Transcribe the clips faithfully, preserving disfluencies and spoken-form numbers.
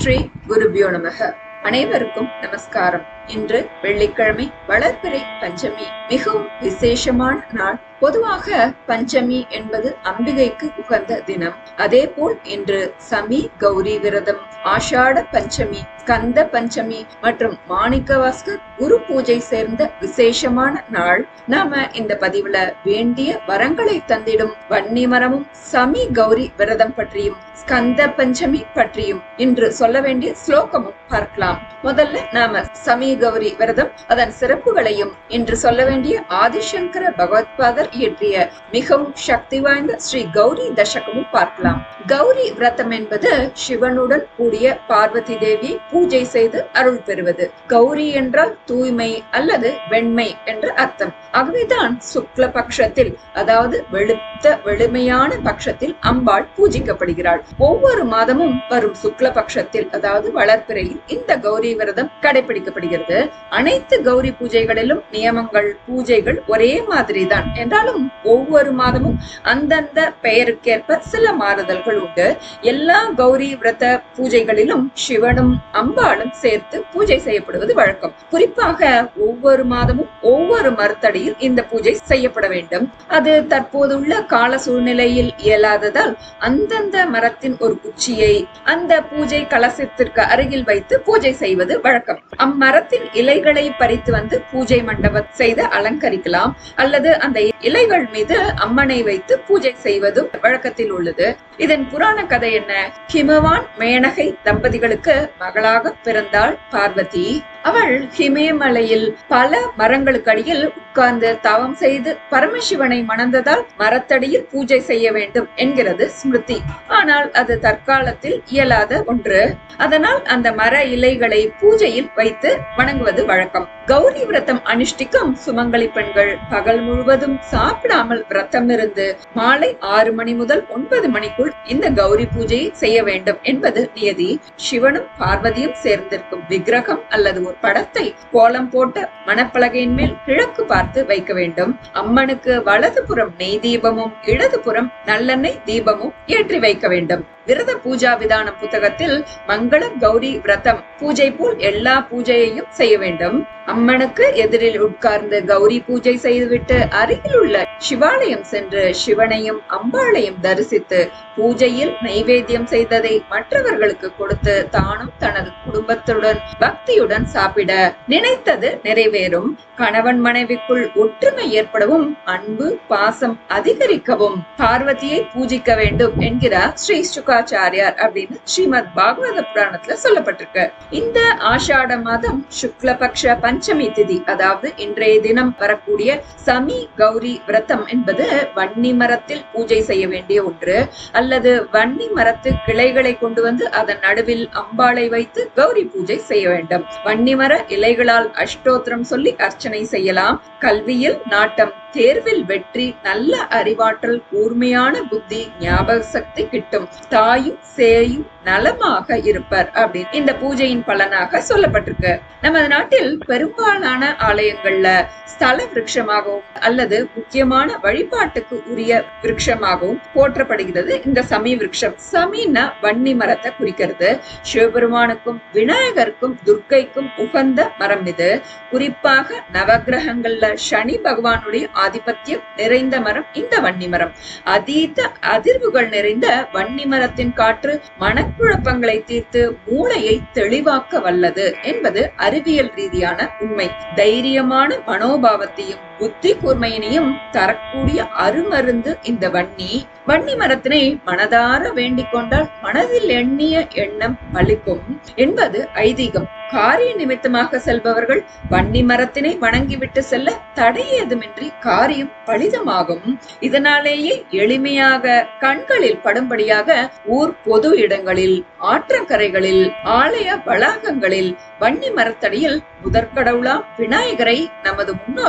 ஸ்ரீ குருபியோ நமக. அனைவருக்கும் நமஸ்காரம். இன்று வெள்ளிக்கிழமை, வளர்பிறை பஞ்சமி. மிகவும் விசேஷமான நாள். பொதுவாக பஞ்சமி என்பது அம்பிகைக்கு உகந்த தினம். அதே போல் இன்று சமி கௌரி விரதம், ஆஷாட பஞ்சமி, ஸ்கந்த பஞ்சமி மற்றும் மாணிக்கவாசகர் குரு பூஜை சேர்ந்த விசேஷமான நாள். நாம இந்த பதிவுல வேண்டிய வரங்களை தந்திடும் வன்னி மரமும் சமி கௌரி விரதம் பற்றியும் ஸ்கந்த பஞ்சமி பற்றியும் இன்று சொல்ல வேண்டிய ஸ்லோகமும் பார்க்கலாம். முதல்ல நாம சமி கௌரி விரதம், அதன் சிறப்புகளையும் இன்று சொல்ல வேண்டிய ஆதிசங்கர பகவத்பாதர் இயற்றிய மிகவும் சக்தி வாய்ந்த ஸ்ரீ கௌரி தசகமும் பார்க்கலாம். கௌரி விரதம் என்பது சிவனுடன் கூடிய பார்வதி தேவியை பூஜை செய்து அருள் பெறுவது. கௌரி என்றால் தூய்மை அல்லது வெண்மை என்று அர்த்தம். ஆகவேதான் சுக்ல பட்சத்தில், அதாவது வெளுத்த வெளுமையான பட்சத்தில் அம்பாள் பூஜிக்கப்படுகிறாள். ஒவ்வொரு மாதமும் வரும் சுக்ல பட்சத்தில், அதாவது வளர்ப்பிறையில் இந்த கௌரி விரதம் கடைபிடிக்கப்படுகிறது. அனைத்து கௌரி பூஜைகளிலும் நியமங்கள், பூஜைகள் ஒரே மாதிரி தான் என்றாலும் ஒவ்வொரு மாதமும் அந்தந்த பெயருக்கேற்ப சில மாறுதல்கள் உண்டு. எல்லா கௌரி விரத பூஜைகளிலும் சிவனும் அம்பாளும் சேர்த்து பூஜை செய்யப்படுவது வழக்கம். குறிப்பாக ஒவ்வொரு மாதமும் ஒவ்வொரு மரத்தடியில் இந்த பூஜை செய்யப்பட வேண்டும். அது தற்போதுள்ள கால சூழ்நிலையில் இயலாததால் அந்தந்த மரத்தின் ஒரு குச்சியை அந்த பூஜை கலசத்திற்கு அருகில் வைத்து பூஜை செய்வது வழக்கம். அம்மரத்தின் இலைகளை பறித்து வந்து பூஜை மண்டபம் செய்து அலங்கரிக்கலாம், அல்லது அந்த இலைகள் மீது அம்மனை வைத்து பூஜை செய்வதும் வழக்கத்தில் உள்ளது. இதன் புராண கதை என்ன? ஹிமவான் மேனகை தம்பதிகளுக்கு மகளாக பிறந்தாள் பார்வதி. அவள் ஹிமேமலையில் பல மரங்களுக்கு அடியில் உட்கார்ந்து தவம் செய்து பரமசிவனை மணந்ததால் மரத்தடியில் பூஜை செய்ய வேண்டும் என்கிறது ஸ்மிருதி. ஆனால் அது தற்காலத்தில் இயலாத ஒன்று. அதனால் அந்த மர இலைகளை பூஜையில் வைத்து வணங்குவது வழக்கம். கௌரி விரதம் அனுஷ்டிக்கும் சுமங்கலி பெண்கள் பகல் முழுவதும் சாப்பிடாமல் விரதம் இருந்து மாலை ஆறு மணி முதல் ஒன்பது மணிக்குள் இந்த கௌரி பூஜையை செய்ய வேண்டும் என்பது நியதி. சிவனும் பார்வதியும் சேர்ந்திருக்கும் விக்கிரகம் அல்லது ஒரு படத்தை கோலம் போட்ட மணப்பலகையின் மேல் கிழக்கு பார்த்து வைக்க வேண்டும். அம்மனுக்கு வலது புறம் நெய் தீபமும் இடது புறம் நல்லெண்ணெய் தீபமும் ஏற்றி வைக்க வேண்டும். விரத பூஜா விதானம் புத்தகத்தில் மங்கள கௌரி விரதம் பூஜை போல் எல்லா பூஜையையும் செய்ய வேண்டும். அம்மனுக்கு எதிரில் உட்கார்ந்து கௌரி பூஜை செய்துவிட்டு அருகில் உள்ள சிவாலயம் சென்று சிவனையும் அம்பாளையும் தரிசித்து பூஜையில் நைவேத்தியம் செய்ததை மற்றவர்களுக்கு கொடுத்து தானும் தனது குடும்பத்துடன் பக்தியுடன் சாப்பிட நினைத்தது நிறைவேறும். கணவன் மனைவிக்குள் ஒற்றுமை ஏற்படவும் அன்பு பாசம் அதிகரிக்கவும் பார்வதியை பூஜிக்க வேண்டும் என்கிறார் ஸ்ரீ சுகாச்சாரியார் அப்படின்னு ஸ்ரீமத் பாகவத புராணத்துல சொல்லப்பட்டிருக்கு. இந்த ஆஷாட மாதம் சுக்லபக்ஷ பஞ்சமி திதி, அதாவது இன்றைய தினம் வரக்கூடிய சமி கௌரி விரதம் என்பது வன்னி மரத்தில் பூஜை செய்ய வேண்டிய ஒன்று. அல்லது வன்னி மரத்து கிளைகளை கொண்டு வந்து அதன் நடுவில் அம்பாளை வைத்து கௌரி பூஜை செய்ய வேண்டும். வன்னி மர இலைகளால் அஷ்டோத்திரம் சொல்லி அர்ச்சனை செய்யலாம். கல்வியில் நாட்டம், தேர்வில் வெற்றி, நல்ல அறிவாற்றல், கூர்மையான புத்தி, ஞாபக சக்தி கிட்டும், தாயும் சேயும் நலமாக இருப்பர் அப்படின்னு இந்த பூஜையின் பலனாக சொல்லப்பட்டிருக்கு. நமது நாட்டில் பெரும்பாலான ஆலயங்கள்ல ஸ்தல விருட்சமாகவும் அல்லது முக்கியமான வழிபாட்டுக்கு உரிய விருட்சமாகவும் போற்றப்படுகிறது இந்த சமி விருட்சம். சமின்னா வன்னி மரத்தை குறிக்கிறது. சிவபெருமானுக்கும் விநாயகருக்கும் துர்க்கைக்கும் உகந்த மரம் இது. குறிப்பாக நவகிரகங்கள்ல சனி பகவானுடைய ஆதிபத்தியம் நிறைந்த மரம் இந்த வன்னி மரம். அதீத அதிர்வுகள் நிறைந்த வன்னி மரத்தின் காற்று மனக்குழப்பங்களை தீர்த்து மூளையை தெளிவாக்க வல்லது என்பது அறிவியல் ரீதியான உண்மை. தைரியமான மனோபாவத்தையும் புத்தி கூர்மையினையும் தரக்கூடிய அருமருந்து இந்த வன்னி. வன்னி மரத்தினை மனதார வேண்டிக் கொண்டால் மனதில் எண்ணிய எண்ணம் பலிக்கும் என்பது ஐதீகம். காரிய நிமித்தமாக செல்பவர்கள் வன்னி மரத்தினை வணங்கிவிட்டு செல்ல தடை ஏதுமின்றி காரியம் பலிதமாகும். இதனாலேயே எளிமையாக கண்களில் படும்படியாக ஊர் பொது இடங்களில், ஆற்றங்கரைகளில், ஆலய வளாகங்களில் வன்னி மரத்தடியில் முதற்கடவுளாம் விநாயகரை நமது முன்னோர்கள்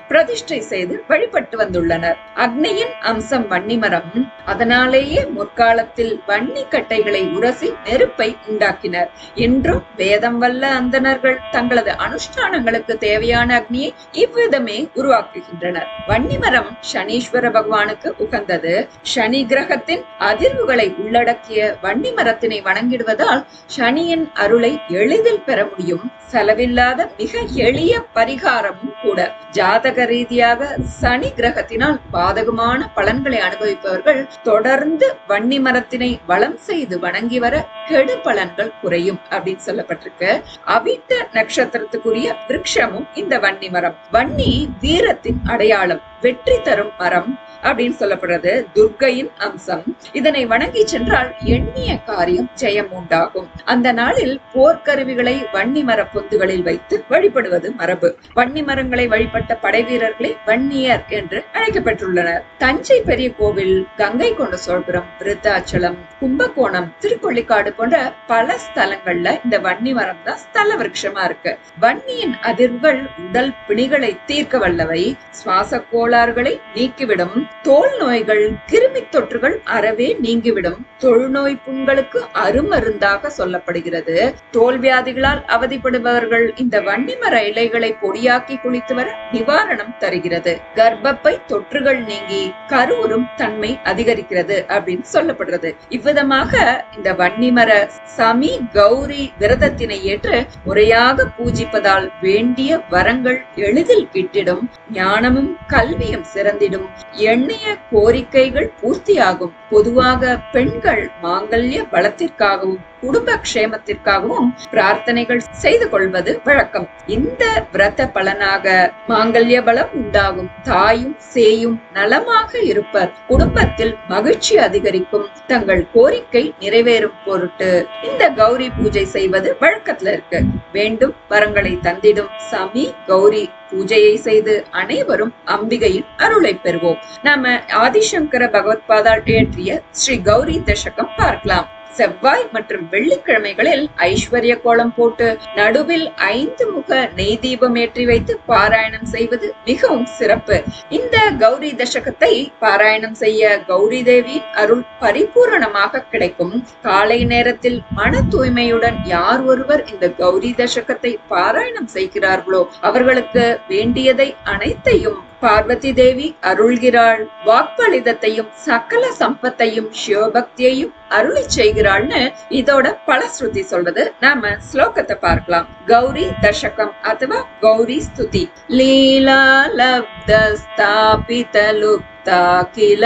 பிரதிஷ்டை செய்து வழிபட்டு வந்துள்ளனர். அக்னியின் அம்சம் வன்னிமரம். அதனாலேயே முற்காலத்தில் வன்னி கட்டைகளை உரசி நெருப்பை உண்டாக்கினர். இன்றும் வேதம் வல்ல அந்தணர்கள் தங்களது அனுஷ்டானங்களுக்கு தேவையான அக்னியை இவ்விதமே உருவாக்குகின்றனர். வன்னிமரம் சனீஸ்வர பகவானுக்கு உகந்தது. சனி கிரகத்தின் அதிர்வுகளை உள்ளடக்கிய வன்னி மரத்தினை வணங்கிடுவதால் சனியின் அருளை எளிதில் பெற முடியும். செலவில்லாத மிக எளிய பரிகாரமும் கூட. ஜாதக ரீதியாக சனி கிரகத்தினால் பாதகமான பலன்களை அனுபவிப்பவர்கள் தொடர்ந்து வன்னி மரத்தினை வலம் செய்து வணங்கி வர கெடு பலன்கள் குறையும் அப்படின்னு சொல்லப்பட்டிருக்கு. அவிட்ட நட்சத்திரத்துக்குரிய விருட்சமும் இந்த வன்னி மரம். வன்னி வீரத்தின் அடையாளம், வெற்றி தரும் மரம் அப்படின்னு சொல்லப்படுறது. துர்க்கையின் அம்சம். இதனை வணங்கி சென்றால் எண்ணிய காரியம் ஜெயம் உண்டாகும். அந்த நாளில் போர்க்கருவிகளை வன்னி மர பொந்துகளில் வைத்து வழிபடுவது மரபு. வன்னி மரங்களை வழிபட்ட படை வீரர்களை வன்னியர் என்று அழைக்கப்பட்டுள்ளனர். தஞ்சை பெரிய கோவில், கங்கை கொண்ட சோழபுரம், விருத்தாச்சலம், கும்பகோணம், திருக்கொள்ளிக்காடு போன்ற பல ஸ்தலங்கள்ல இந்த வன்னி மரம் தான் ஸ்தல விருட்சமா இருக்கு. வன்னியின் அதிர்வுகள் உடல் பிணிகளை தீர்க்க வல்லவை, சுவாச கோளாறுகளை நீக்கிவிடும், தோல் நோய்கள், கிருமி தொற்றுகள் அறவே நீங்கிவிடும், தொழுநோய் புண்களுக்கு அருமருந்தாக சொல்லப்படுகிறது. தோல் வியாதிகளால் அவதிப்படுபவர்கள் இந்த வன்னிமர இலைகளை பொடியாக்கி குளித்து வர நிவாரணம் தருகிறது. கர்ப்பப்பை தொற்றுகள் நீங்கி கருவுறும் தன்மை அதிகரிக்கிறது அப்படின்னு சொல்லப்படுறது. இவ்விதமாக இந்த வன்னிமர சமி கௌரி விரதத்தினை ஏற்று முறையாக பூஜிப்பதால் வேண்டிய வரங்கள் எளிதில் கிட்டிடும், ஞானமும் கல்வியும் சிறந்திடும், எண்ணிய கோரிக்கைகள் பூர்த்தியாகும். பொதுவாக பெண்கள் மாங்கல்ய பலத்திற்காகவும் குடும்ப க்ஷேமத்திற்காகவும் பிரார்த்தனைகள் செய்து கொள்வது வழக்கம். இந்த விரத பலனாக மாங்கல்ய பலம் உண்டாகும், தாயும் சேயும் நலமாக இருப்பர், குடும்பத்தில் மகிழ்ச்சி அதிகரிக்கும், தங்கள் கோரிக்கை நிறைவேறும் பொருட்டு இந்த கௌரி பூஜை செய்வது வழக்கத்துல இருக்கு. வேண்டும் வரங்களை தந்திடும் சமி கௌரி பூஜையை செய்து அனைவரும் அம்பிகையின் அருளை பெறுவோம். நாம ஆதிசங்கர பகவத்பாதால் இயற்றிய ஸ்ரீ கௌரி தசகம் பார்க்கலாம். செவ்வாய் மற்றும் வெள்ளிக்கிழமைகளில் ஐஸ்வர்ய கோலம் போட்டு நடுவில் ஐந்து முக நெய் தீபம் ஏற்றி வைத்து பாராயணம் செய்வது மிகவும் சிறப்பு. இந்த கௌரி தசகத்தை பாராயணம் செய்ய கௌரி தேவி அருள் பரிபூரணமாக கிடைக்கும். காலை நேரத்தில் மன தூய்மையுடன் யார் ஒருவர் இந்த கௌரி தசகத்தை பாராயணம் செய்கிறார்களோ அவர்களுக்கு வேண்டியதை அனைத்தையும் பார்வதி தேவி அருள்கிறாள். வாக்பலிதத்தையும் சகல சம்பத்தையும் சிவபக்தியையும் அருளி செய்கிறாள்னு இதோட பலஸ்ருதி சொல்றது. நாம ஸ்லோகத்தை பார்க்கலாம். கௌரி தசகம் அதுவா கௌரி ஸ்துதி. லீலா லப்த ஸ்தாபித லுப்தா கில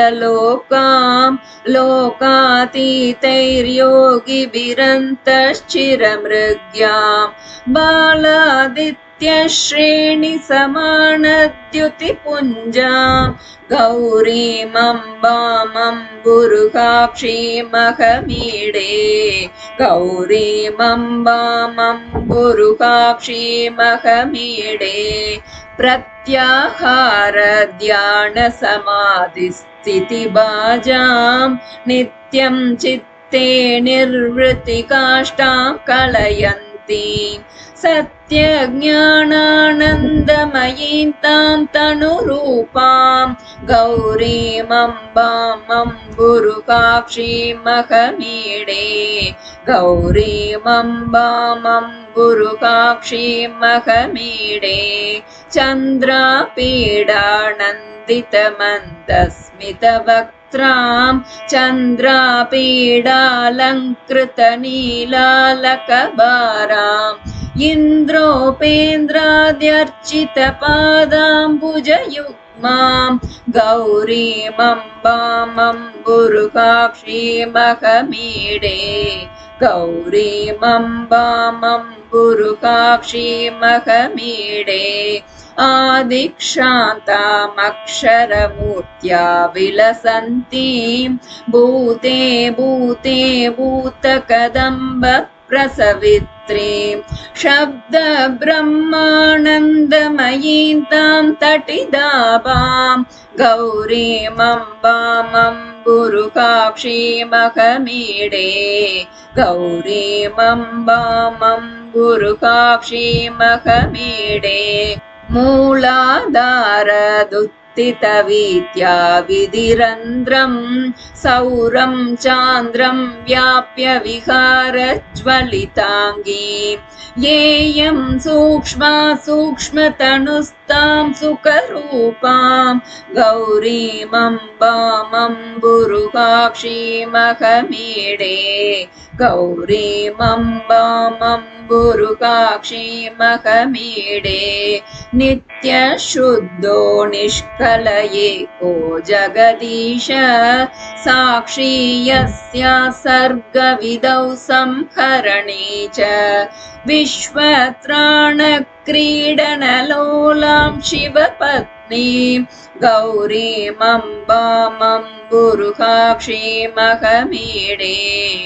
லோகாம் லோகாதீதைர்யோகி பிரந்தச்சிரமிருக்யாம் பாலாதித் श्रेणी समानद्युति पुञ्जां गौरीमम्बामम्बुरुहाक्षीमहमीडे गौरीमम्बामम्बुरुहाक्षीमहमीडे प्रत्याहार ध्यान समाधि स्थिति बाजां नित्यं चित्ते निर्वृति काष्ठां कलयन्ति सत्य ज्ञानानन्दमयीं तां तनुरूपां गौरीमम्बामम्बुरुहाक्षीमहमीडे गौरीमम्बामम्बुरुहाक्षीमहमीडे चन्द्रापीडानन्दितमन्दस्मितवक्त्रां चन्द्रापीडालङ्कृतनीलालकबाराम् इन्द्रोपेन्द्राद्यर्चित पादाम्बुजयुग्मां गौरीमम्बामम्बुरुहाक्षीमहमीडे गौरीमम्बामम्बुरुहाक्षीमहमीडे आदिक्षान्तामक्षरमूर्त्या विलसन्तीं भूते भूते भूतकदम्ब प्रसवित्रीं शब्द ब्रह्मानन्दमयीं तां तटिदाभां गौरीमम्बामम्बुरुहाक्षीमहमीडे गौरीमम्बामम्बुरुहाक्षीमहमीडे मूलाधारदुत्थितवीत्या विधिरन्ध्रं सौरं चान्द्रं व्याप्य विहारज्वलिताङ्गी येयं सूक्ष्मा सूक्ष्मतनुस्तां सुखरूपां गौरीमम्बामम्बुरुहाक्षीमहमीडे गौरीमम्बामम्बुरुहाक्षीमहमीडे नित्यशुद्धो निष्कलयेको जगदीश साक्षी यस्या सर्गविदौ संहरणे च विश्वत्राणक्रीडनलोलां शिवपत्नी गौरीमम्बामम्बुरुहाक्षीमहमीडे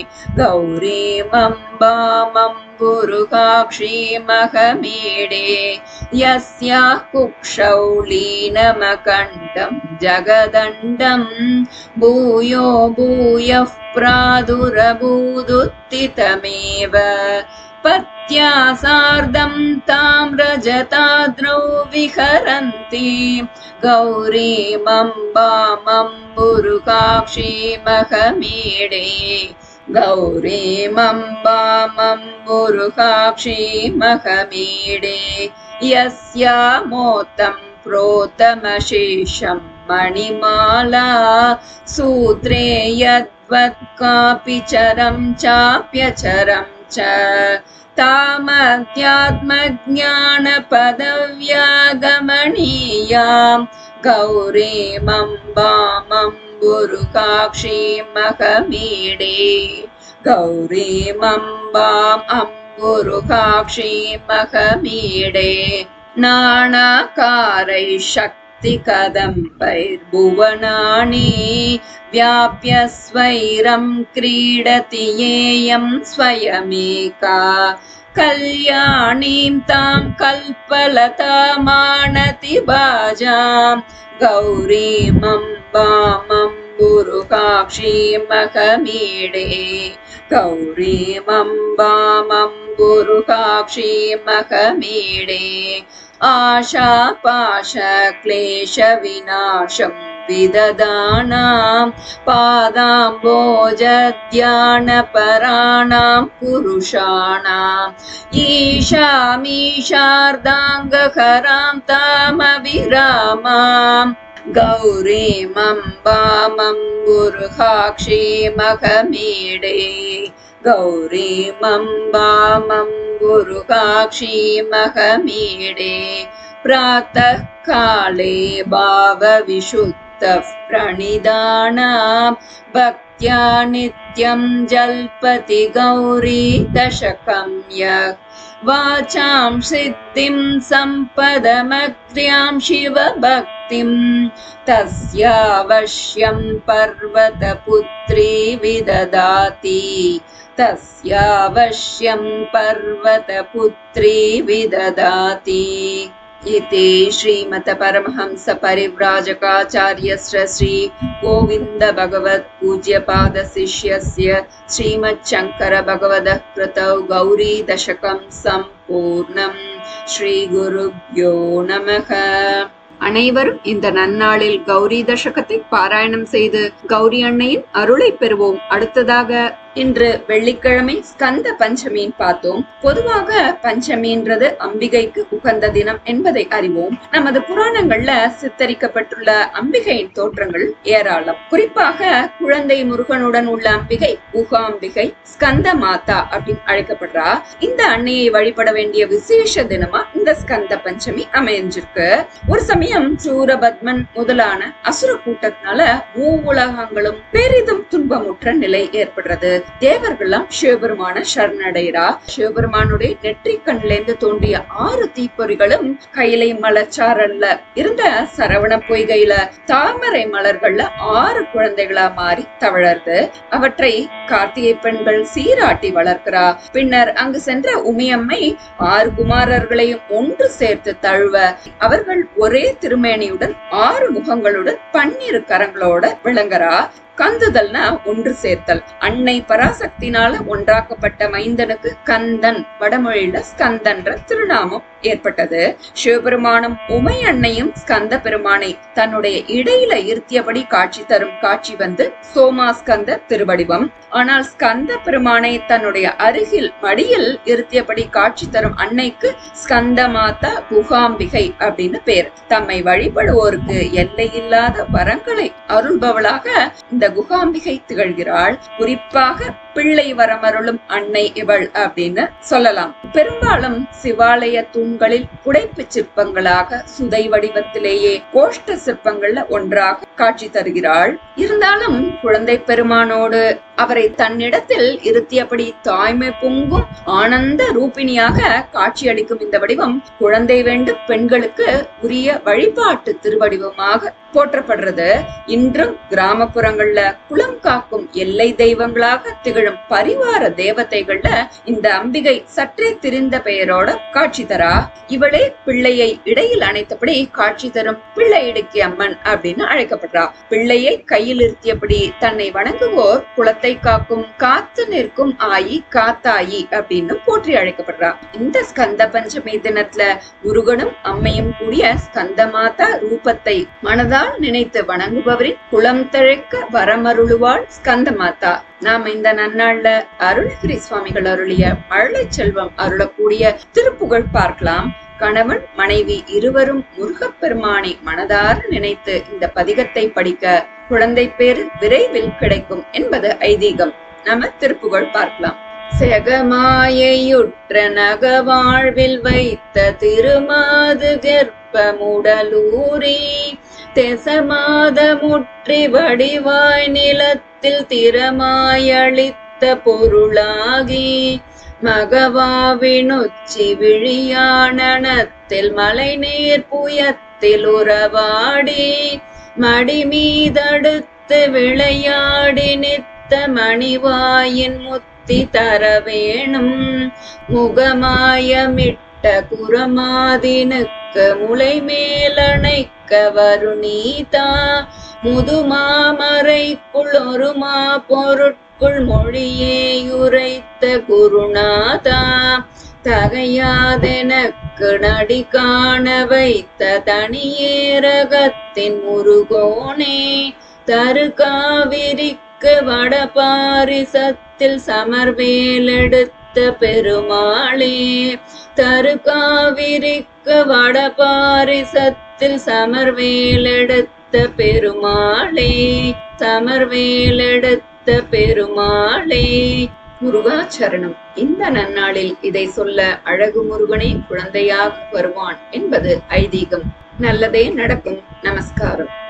गौरीमम्बामम्बुरुहाक्षीमहमीडे यस्याः कुक्षौ लीनमखण्डं जगदण्डं भूयो भूयः प्रादुरभूदुत्थितमेव पत्या सार्धं ताम्रजटाद्रौ विहरन्ति गौरीमम्बामम्बुरुहाक्षीमहमीडे गौरीमम्बामम्बुरुहाक्षीमहमीडे यस्या मोतं प्रोतमशेषं मणिमाला सूत्रे यद्वत्कापि चरं चाप्यचरं च तामध्यात्मज्ञानपदव्यागमनीयां गौरीमम्बामम्बुरुहाक्षीमहमीडे गौरीमम्बामम्बुरुहाक्षीमहमीडे नानाकारैः शक्तिकदम्बैर्भुवनानि व्याप्य स्वैरं क्रीडति येयं स्वयमेका कल्याणीं तां कल्पलतामानति बाजां गौरीमम्बामम्बुरुहाक्षीमहमीडे गौरीमम्बामम्बुरुहाक्षीमहमीडे आशापाशक्लेशविनाशं विददानां पादाम्बोजध्यानपराणां पुरुषाणाम् ईशामीशार्धाङ्गहरां तामविरामां गौरीमम्बामम्बुरुहाक्षीमहमीडे गौरीमम्बामम्बुरुहाक्षीमहमीडे प्रातः काले भावविशुद्धः प्रणिधानां भक्त्या नित्यं जल्पति गौरी दशकं यः वाचां सिद्धिं सम्पदमग्र्यां शिवभक्तिं तस्यावश्यं पर्वतपुत्री विददाति तस्यावश्यं पर्वतपुत्री विददाति इति श्रीमत परमहंस परिव्राजकाचार्यस्य श्री गोविंद भगवत् पूज्यपाद शिष्यस्य श्रीमच्छंकर भगवतः कृतौ गौरी दशकं सम्पूर्णम् श्री गुरुभ्यो नमः। அனைவரும் இந்த நன்னாளில் கௌரி தசகத்தை பாராயணம் செய்து கௌரி அன்னையின் அருளை பெறுவோம். அடுத்ததாக இன்று வெள்ளிக்கிழமை ஸ்கந்த பஞ்சமின்னு பார்த்தோம். பொதுவாக பஞ்சமின்றது அம்பிகைக்கு உகந்த தினம் என்பதை அறிவோம். நமது புராணங்கள்ல சித்தரிக்கப்பட்டுள்ள அம்பிகையின் தோற்றங்கள் ஏராளம். குறிப்பாக குழந்தை முருகனுடன் உள்ள அம்பிகை உகாம்பிகை, ஸ்கந்த மாதா அப்படின்னு அழைக்கப்படுறா. இந்த அன்னையை வழிபட வேண்டிய விசேஷ தினமா இந்த ஸ்கந்த பஞ்சமி அமைஞ்சிருக்கு. ஒரு சமயம் சூரபத்மன் முதலான அசுர கூட்டத்தினால மூவுலகங்களும் பெரிதும் துன்பமுற்ற நிலை ஏற்படுறது. தேவர்கள்லாம் சிவபெருமான சரணடைறா. சிவபெருமானுடைய நெற்றி கண்ல இருந்து தோன்றிய ஆறு தீப்பொறிகளும் கைலை மலச்சாரல்ல இருந்த சரவண பொய்கையில தாமரை மலர்கள்ல ஆறு குழந்தைகளா மாறி தவழறது. அவற்றை கார்த்திகை பெண்கள் சீராட்டி வளர்க்கிறா. பின்னர் அங்கு சென்ற உமையம்மை ஆறு குமாரர்களையும் ஒன்று சேர்த்து தழுவ அவர்கள் ஒரே திருமேனியுடன் ஆறு முகங்களுடன் பன்னிரு கரங்களோட விளங்குறா. கந்துதல்னா ஒன்று சேர்த்தல். அன்னை பராசக்தினால ஒன்றாக்கப்பட்ட மைந்தனுக்கு கந்தன், வடமொழியில ஸ்கந்தன்ற திருநாமம் ஏற்பட்டது. சிவபெருமானும் உமை அன்னையும் ஸ்கந்த பெருமானை தன்னுடைய இடையில இருத்தியபடி காட்சி தரும் காட்சி வந்து சோமாஸ்கந்த திருவடிவம். ஆனால் ஸ்கந்த பெருமானை தன்னுடைய அருகில் மடியில் இருத்தியபடி காட்சி தரும் அன்னைக்கு ஸ்கந்த மாதா குகாம்பிகை அப்படின்னு பேர். தம்மை வழிபடுவோருக்கு எல்லையில்லாத வரங்களை அருள்பவளாக இந்த குகாம்பிகை திகழ்கிறாள். குறிப்பாக பிள்ளை வரமருளும் அன்னை இவள் அப்படின்னு சொல்லலாம். பெரும்பாலும் சிவாலய தூண்களில் புடைப்பு சிற்பங்களாக சுதை வடிவத்திலேயே கோஷ்ட சிற்பங்கள்ல ஒன்றாக காட்சி தருகிறாள். இருந்தாலும் குழந்தை பெருமானோடு அவரை தன்னிடத்தில் இருத்தியபடி தாய்மை பொங்கும் ஆனந்த ரூபிணியாக காட்சியளிக்கும் இந்த வடிவம் குழந்தை வேண்டும் பெண்களுக்கு உரிய வழிபாட்டு திருவடிவமாக போற்றப்படுறது. இன்றும் கிராமப்புறங்கள்ல குளம் காக்கும் எல்லை தெய்வங்களாக திகழும் பரிவார தேவதைகள்ல இந்த அம்பிகை சற்றே திரிந்த பெயரோட காட்சி தரா. இவளே பிள்ளையை இடையில் அணைத்தபடி காட்சி தரும் பிள்ளை இடுக்கி அம்மன் அப்படின்னு அழைக்கப்படுறா. பிள்ளையை கையில் இருத்தியபடி தன்னை வணங்குவோர் குளத்தை காக்கும் காத்து நிற்கும் ஆயி காத்தாயி அப்படின்னு போற்றி அழைக்கப்படுறா. இந்த ஸ்கந்த பஞ்சமி தினத்துல முருகனும் அம்மையும் கூடிய ஸ்கந்த மாதா ரூபத்தை மனதால் நினைத்து வணங்குபவரின் குளம் தழைக்க வரமருளுவாள் ஸ்கந்த மாதா. நாம இந்த நன்னாள்ல அருள்கிரி சுவாமிகள் அருளிய மழலை செல்வம் அருளக்கூடிய திருப்புகழ் பார்க்கலாம். கணவன் மனைவி இருவரும் முருகப்பெருமானை மனதார நினைத்து இந்த பதிகத்தை படிக்க குழந்தை பேரு விரைவில் கிடைக்கும் என்பது ஐதீகம். நாம திருப்புகழ் பார்க்கலாம். செகமாயையுற்ற நக வாழ்வில் வைத்த திருமாது கர்ப்பமுடலூரி தெசமாத முற்றி வடிவாய் நிலத்தில் திறமாயளித்த பொருளாகி மகவாவினுச்சி விழியானத்தில் மலை நீர் புயத்தில் உறவாடி மடி மீதடுத்து விளையாடி நித்த மணிவாயின் முத்தி தர வேணும் முகமாயமிட்ட குரமாதினுக்கு முளை மேலணைக்க வருணீதா முதுமாமரைக்குள் ஒருமா பொருட்குள் மொழியே உரைத்த குருநாதா தகையாதெனக்கு நடி காண வைத்த தனியேரகத்தின் முருகோனே தரு காவிரிக்கு வடபாரிசத்தில் சமர்வேலெடுத்த பெருமாளே தரு காவிரிக்கு வடபாரிசத்தில் சமர்வேலெடுத்த பெருமாளே சமர்வேலெடுத்த பெருமாளே. முருகாச்சரணம். இந்த நன்னாளில் இதை சொல்ல அழகு முருகனே குழந்தையாக வருவான் என்பது ஐதீகம். நல்லதே நடக்கும். நமஸ்காரம்.